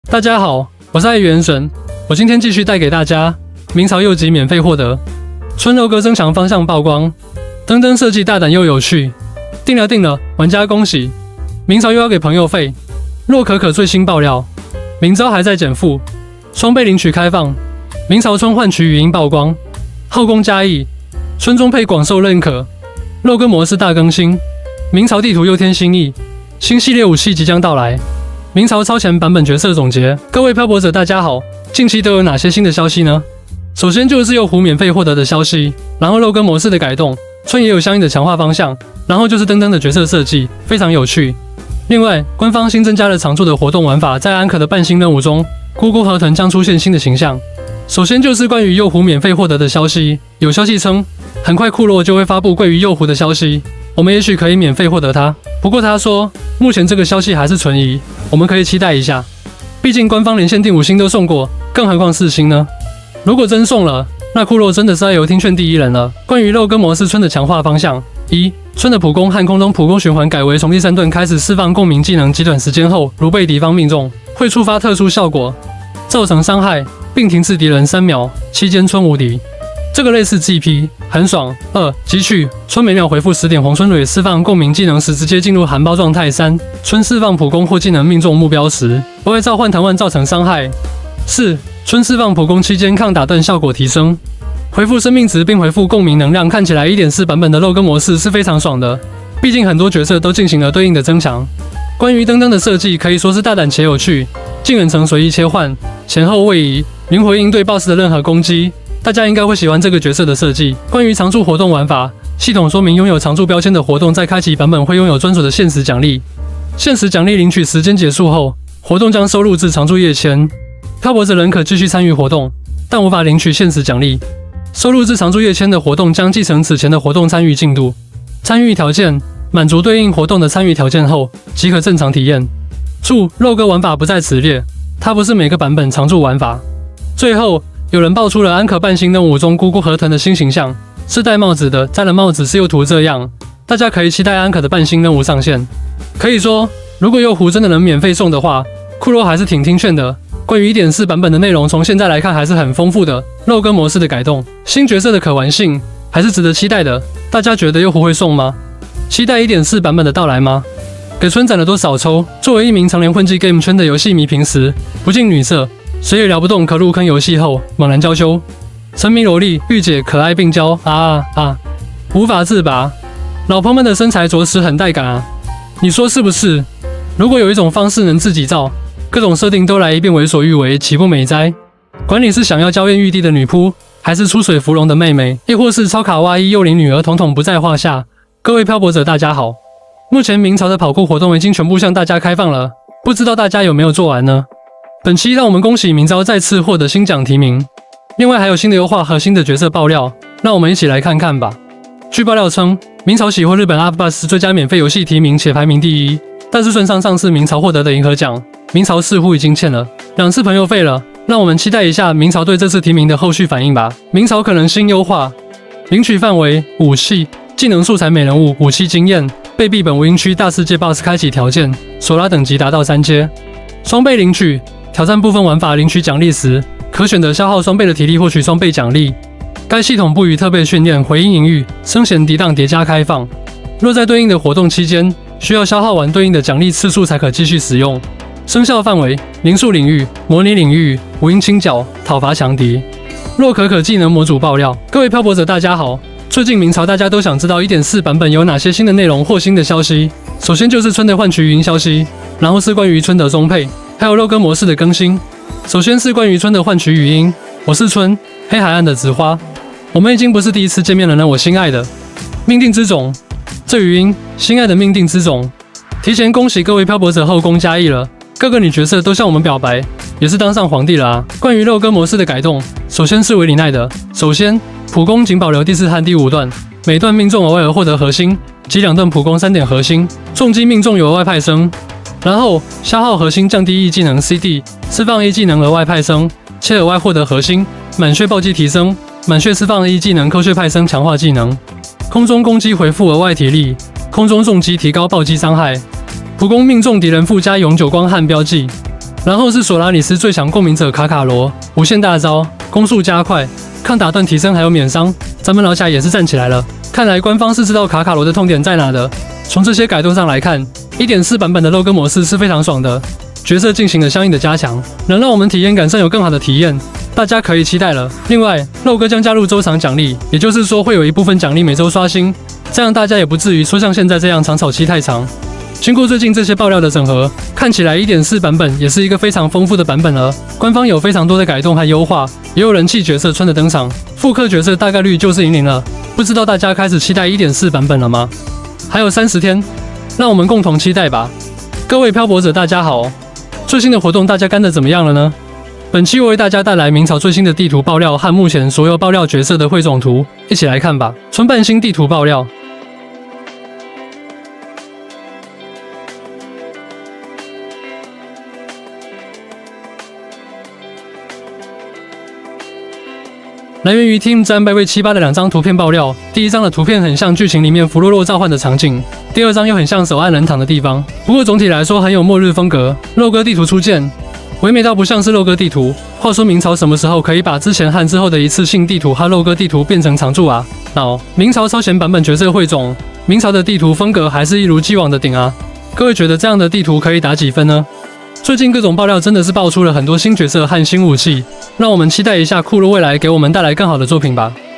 大家好，我是爱元神，我今天继续带给大家明朝右级免费获得春肉鸽增强方向曝光，登登设计大胆又有趣，定了，玩家恭喜！明朝又要给朋友费，洛可最新爆料，明朝还在减负，双倍领取开放，明朝春换取语音曝光，后宫加益，春中配广受认可，肉鸽模式大更新，明朝地图又添新意，新系列武器即将到来。明朝超前版本角色总结，各位漂泊者大家好，近期都有哪些新的消息呢？首先就是右狐免费获得的消息，然后肉鸽模式的改动，春也有相应的强化方向，然后就是登登的角色设计，非常有趣。另外，官方新增加了常驻的活动玩法，在安可的半星任务中，咕咕河豚将出现新的形象。首先就是关于右狐免费获得的消息，有消息称，很快库洛就会发布关于右狐的消息，我们也许可以免费获得它。不过他说，目前这个消息还是存疑，我们可以期待一下。毕竟官方连限定5星都送过，更何况4星呢？如果真送了，那库洛真的是爱游听劝第一人了。关于肉鸽模式春的强化方向：1. 春的普攻和空中普攻循环改为从第3盾开始释放共鸣技能，极短时间后，如被敌方命中，会触发特殊效果，造成伤害，并停滞敌人3秒，期间春无敌。这个类似 GP， 很爽。2. 汲取春每秒回复10点红春蕊释放共鸣技能时，直接进入含苞状态。3. 春释放普攻或技能命中目标时，不会召唤藤蔓造成伤害。4. 春释放普攻期间抗打断效果提升，回复生命值并回复共鸣能量。看起来 1.4 版本的肉鸽模式是非常爽的，毕竟很多角色都进行了对应的增强。关于登登的设计可以说是大胆且有趣，近远程随意切换，前后位移，灵活应对 BOSS 的任何攻击。大家应该会喜欢这个角色的设计。关于常驻活动玩法，系统说明拥有常驻标签的活动在开启版本会拥有专属的限时奖励，限时奖励领取时间结束后，活动将收录至常驻页签。漂泊者仍可继续参与活动，但无法领取限时奖励。收录至常驻页签的活动将继承此前的活动参与进度。参与条件：满足对应活动的参与条件后，即可正常体验。注：肉鸽玩法不在此列，它不是每个版本常驻玩法。最后，有人爆出了安可半星任务中咕咕河豚的新形象，是戴帽子的，摘了帽子是又图这样。大家可以期待安可的半星任务上线。可以说，如果右狐真的能免费送的话，库洛还是挺听劝的。关于 1.4 版本的内容，从现在来看还是很丰富的。肉鸽模式的改动，新角色的可玩性还是值得期待的。大家觉得右狐会送吗？期待 1.4 版本的到来吗？给春攒了多少抽？作为一名常年混迹 game 圈的游戏迷，平时不近女色，谁也聊不动，可入坑游戏后猛然娇羞，沉迷萝莉、御姐可爱病娇无法自拔。老婆们的身材着实很带感啊，你说是不是？如果有一种方式能自己造，各种设定都来一遍，为所欲为，岂不美哉？管你是想要娇艳欲滴的女仆，还是出水芙蓉的妹妹，亦或是超卡哇伊幼龄女儿，统统不在话下。各位漂泊者大家好，目前明朝的跑酷活动已经全部向大家开放了，不知道大家有没有做完呢？本期让我们恭喜明朝再次获得新奖提名，另外还有新的优化和新的角色爆料，让我们一起来看看吧。据爆料称，明朝喜获日本 UP 最佳免费游戏提名且排名第1，但是算上次明朝获得的银河奖，明朝似乎已经欠了2次朋友费了。让我们期待一下明朝对这次提名的后续反应吧。明朝可能新优化，领取范围：武器、技能素材、美人物、武器经验、被闭本无音区、大世界 BOSS 开启条件、索拉等级达到3阶，双倍领取。挑战部分玩法领取奖励时，可选择消耗双倍的体力获取双倍奖励。该系统不予特备训练、回音隐喻、声弦涤荡叠加开放。若在对应的活动期间，需要消耗完对应的奖励次数才可继续使用。生效范围：灵术领域、模拟领域、无音清剿、讨伐强敌。洛可技能模组爆料，各位漂泊者大家好。最近明朝大家都想知道 1.4 版本有哪些新的内容或新的消息。首先就是春的换取语音消息，然后是关于春的中配，还有肉鸽模式的更新。首先是关于春的换取语音，我是春，黑海岸的紫花。我们已经不是第一次见面了呢，我心爱的命定之种。这语音，心爱的命定之种。提前恭喜各位漂泊者后宫加益了，各个女角色都向我们表白，也是当上皇帝了啊。关于肉鸽模式的改动，首先是维里奈的。首先，普攻仅保留第4和第5段，每段命中额外获得核心，即2段普攻3点核心，重击命中有额外派生。然后消耗核心降低 E 技能 CD， 释放 E 技能额外派生，且额外获得核心，满血暴击提升，满血释放 E 技能扣血派生强化技能，空中攻击回复额外体力，空中重击提高暴击伤害，普攻命中敌人附加永久光和标记。 然后是索拉里斯最强共鸣者卡卡罗，无限大招，攻速加快，抗打断提升还有免伤。咱们老贾也是站起来了，看来官方是知道卡卡罗的痛点在哪的。从这些改动上来看， 1.4 版本的肉鸽模式是非常爽的，角色进行了相应的加强，能让我们体验感上有更好的体验，大家可以期待了。另外，肉鸽将加入周长奖励，也就是说会有一部分奖励每周刷新，这样大家也不至于说像现在这样长草期太长。经过最近这些爆料的整合，看起来 1.4 版本也是一个非常丰富的版本了。官方有非常多的改动和优化，也有人气角色穿的登场，复刻角色大概率就是银铃了。不知道大家开始期待 1.4 版本了吗？还有30天，让我们共同期待吧。各位漂泊者，大家好，最新的活动大家干得怎么样了呢？本期我为大家带来明朝最新的地图爆料和目前所有爆料角色的汇总图，一起来看吧。纯半新地图爆料。来源于 Team 战败位78的2张图片爆料，第一张的图片很像剧情里面弗洛洛召唤的场景，第二张又很像守岸人躺的地方。不过总体来说很有末日风格。肉鸽地图出现，唯美到不像是肉鸽地图。话说明朝什么时候可以把之前和之后的一次性地图和肉鸽地图变成常驻啊？明朝超前版本角色汇总，明朝的地图风格还是一如既往的顶啊！各位觉得这样的地图可以打几分呢？最近各种爆料真的是爆出了很多新角色和新武器，让我们期待一下库洛未来给我们带来更好的作品吧。